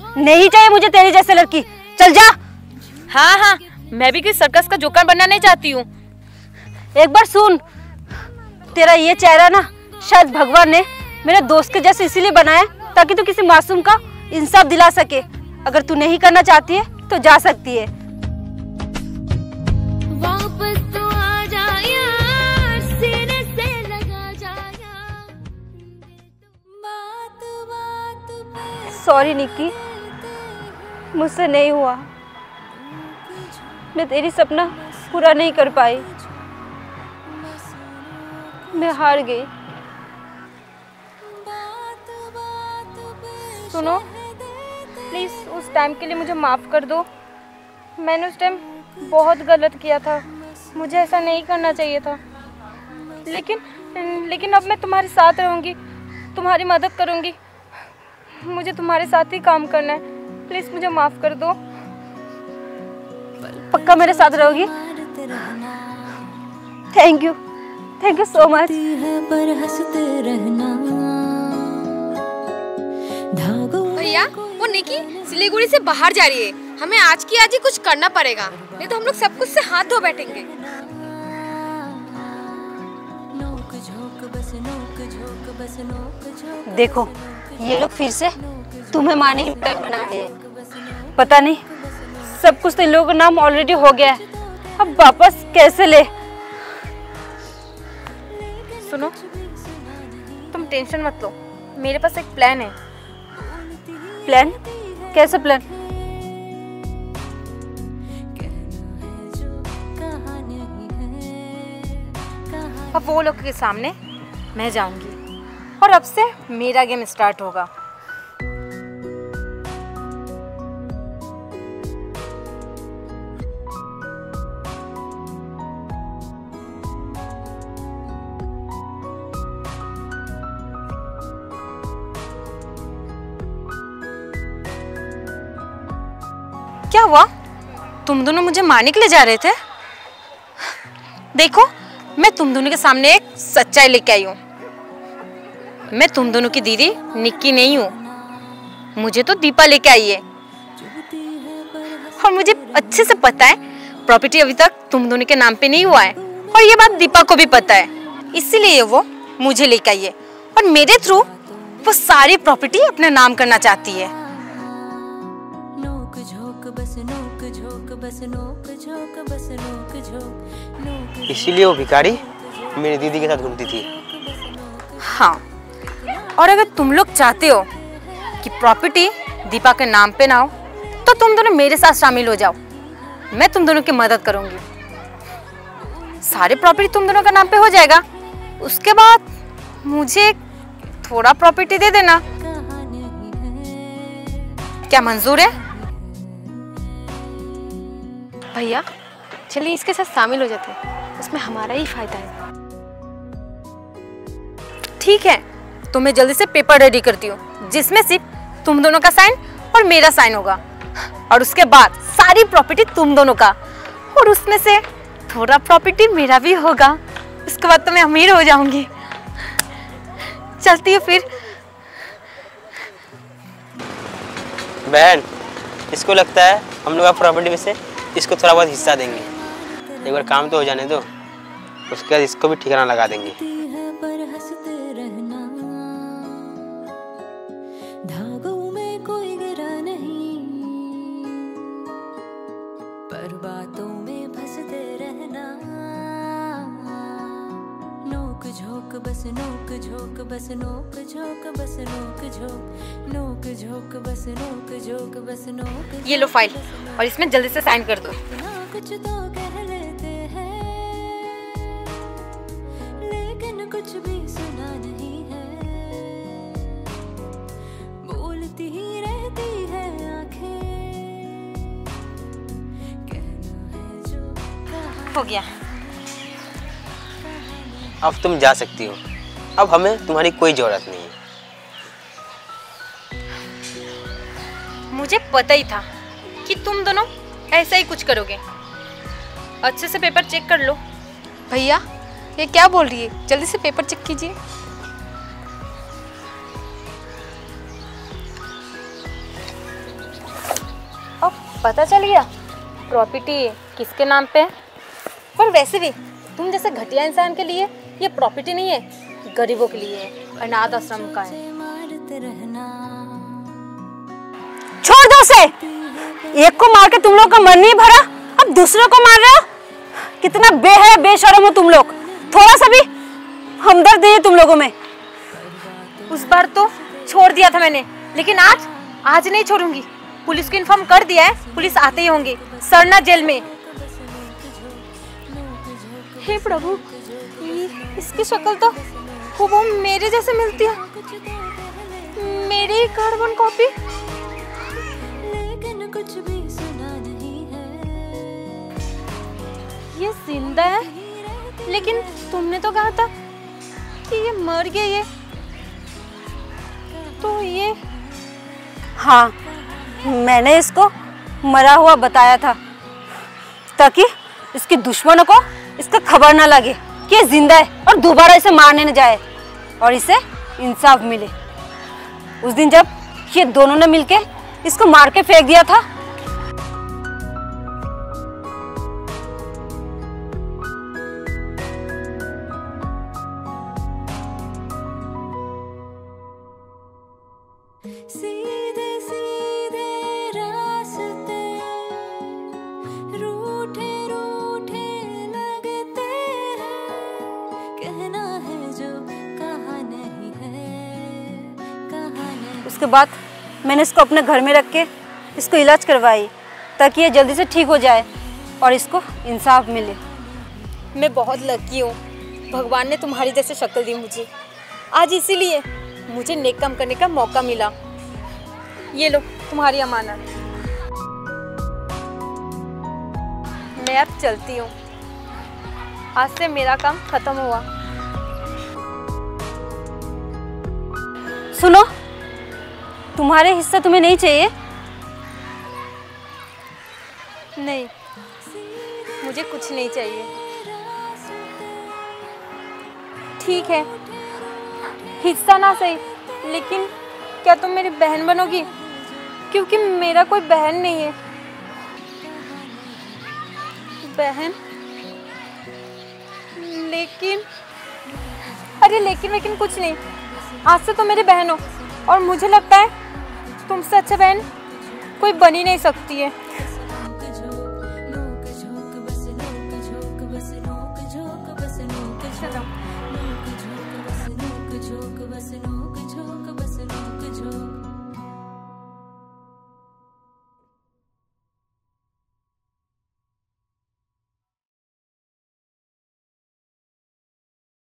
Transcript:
नहीं चाहिए मुझे तेरी जैसे लड़की, चल जा। हाँ हाँ, मैं भी कोई सर्कस का जोकर बनना नहीं चाहती हूँ। एक बार सुन, तेरा ये चेहरा ना शायद भगवान ने मेरे दोस्त के जैसे इसीलिए बनाया ताकि तू किसी मासूम का इंसाफ दिला सके। अगर तू नहीं करना चाहती है तो जा सकती है। वापस तो आ जा यार, सीने से लगा जा यार। बात बात पे सॉरी निक्की, मुझसे नहीं हुआ। मैं तेरी सपना पूरा नहीं कर पाई, मैं हार गई। सुनो प्लीज, उस टाइम के लिए मुझे माफ कर दो। मैंने उस टाइम बहुत गलत किया था, मुझे ऐसा नहीं करना चाहिए था। लेकिन अब मैं तुम्हारे साथ रहूंगी, तुम्हारी मदद करूंगी। मुझे तुम्हारे साथ ही काम करना है, प्लीज मुझे माफ कर दो। पक्का मेरे साथ रहोगी? Thank you so much. भैया, वो निकी सिलीगुड़ी से बाहर जा रही है, हमें आज की आज ही कुछ करना पड़ेगा, नहीं तो हम लोग सब कुछ से हाथ धो बैठेंगे। देखो ये लोग फिर से तुम्हें मारने की प्लान बना रहे हैं। पता नहीं, सब कुछ तो इन लोगों का नाम ऑलरेडी हो गया है, अब वापस कैसे ले। सुनो, तुम टेंशन मत लो, मेरे पास एक प्लान है। प्लान? कैसे प्लान? अब वो लोग के सामने मैं जाऊंगी और अब से मेरा गेम स्टार्ट होगा। क्या हुआ? तुम दोनों मुझे मारने के लिए जा रहे थे? देखो, मैं तुम दोनों के सामने एक सच्चाई लेके आई हूँ। मैं तुम दोनों की दीदी निक्की नहीं हूँ, मुझे तो दीपा लेके आई है। और मुझे अच्छे से पता है प्रॉपर्टी अभी तक तुम दोनों के नाम पे नहीं हुआ है, और ये बात दीपा को भी पता है, इसीलिए वो मुझे लेके आई है और मेरे थ्रू वो सारी प्रॉपर्टी अपने नाम करना चाहती है। इसीलिए वो भिखारी मेरी दीदी के साथ घूमती थी। हाँ, और अगर तुम लोग चाहते हो कि प्रॉपर्टी दीपा के नाम पे ना हो तो तुम दोनों मेरे साथ शामिल हो जाओ, मैं तुम दोनों की मदद करूंगी। सारी प्रॉपर्टी तुम दोनों का नाम पे हो जाएगा, उसके बाद मुझे थोड़ा प्रॉपर्टी दे देना। क्या मंजूर है? भैया चलिए इसके साथ शामिल हो जाते हैं, उसमें हमारा ही फायदा है। ठीक है, तो मैं जल्दी से पेपर रेडी करती हूँ जिसमें सिर्फ तुम दोनों का साइन और मेरा साइन होगा, और उसके बाद सारी प्रॉपर्टी तुम दोनों का, और उसमें से थोड़ा प्रॉपर्टी मेरा भी होगा। उसके बाद तो मैं अमीर हो जाऊंगी। चलती हूँ फिर। बहन, इसको लगता है हम लोग प्रॉपर्टी में से इसको थोड़ा बहुत हिस्सा देंगे। एक बार काम तो हो जाने दो, उसके बाद इसको भी ठिकाना लगा देंगे। धागों में कोई गिरा नहीं, पर बातों में फंसते रहना। नोक झोंक बस नोक झोंक बस नोक झोंक बस नोक झोंक, नोक झोंक बस नोक झोंक बस नोक। ये लो फाइल, और इसमें जल्दी से साइन कर दो। कुछ तो कह लेते हैं, लेकिन कुछ भी सुना नहीं है। बोलती ही रहती है आंखें, कहना है जो कहा। हो गया। अब तुम जा सकती हो, अब हमें तुम्हारी कोई जरूरत नहीं है। मुझे पता ही था कि तुम दोनों ऐसा ही कुछ करोगे। अच्छे से पेपर चेक कर लो। भैया ये क्या बोल रही है, जल्दी से पेपर चेक कीजिए। पता चल गया प्रॉपर्टी किसके नाम पे है? पर वैसे भी तुम जैसे घटिया इंसान के लिए ये प्रॉपर्टी नहीं है, गरीबों के लिए है, अनाथ आश्रम का है। छोड़ दो उसे। एक को मार के तुम लोग का मन नहीं भरा, अब दूसरे को मार रहे हो। कितना बेशरम हो तुम लोग। थोड़ा सा भी हमदर्द नहीं है तुम लोगों में। उस बार तो छोड़ दिया था मैंने, लेकिन आज नहीं छोड़ूंगी। पुलिस को इन्फॉर्म कर दिया है, पुलिस आते ही होंगे। सरना जेल में। हे प्रभु, इसकी शक्ल तो वो मेरे जैसे मिलती है, मेरी कार्बन कॉपी। लेकिन कुछ भी सुना नहीं है। ये जिंदा है, लेकिन तुमने तो कहा था कि ये मर गया। ये तो ये हाँ, मैंने इसको मरा हुआ बताया था ताकि इसके दुश्मनों को इसका खबर ना लगे कि ये जिंदा है और दोबारा इसे मारने न जाए और इसे इंसाफ मिले। उस दिन जब ये दोनों ने मिलके इसको मार के फेंक दिया था, सीधे सीधे रास्ते रूठे रूठे लगते हैं। कहना है जो कहा नहीं है, कहा नहीं। उसके बाद मैंने इसको अपने घर में रख के इसको इलाज करवाई ताकि ये जल्दी से ठीक हो जाए और इसको इंसाफ मिले। मैं बहुत लकी हूँ, भगवान ने तुम्हारी जैसे शक्ल दी मुझे। आज इसीलिए मुझे नेक काम करने का मौका मिला। ये लो तुम्हारी अमानत। मैं अब चलती हूँ, आज से मेरा काम खत्म हुआ। सुनो, तुम्हारे हिस्सा तुम्हें नहीं चाहिए? नहीं, मुझे कुछ नहीं चाहिए। ठीक है, हिस्सा ना सही, लेकिन क्या तुम मेरी बहन बनोगी? क्योंकि मेरा कोई बहन नहीं है। बहन? लेकिन अरे लेकिन कुछ नहीं, आज से तो मेरी बहन हो और मुझे लगता है तुमसे अच्छा बहन कोई बन ही नहीं सकती है। नोक झोंक बस नोक झोंक बस नोक झोंक बस नोक झोंक बस नोक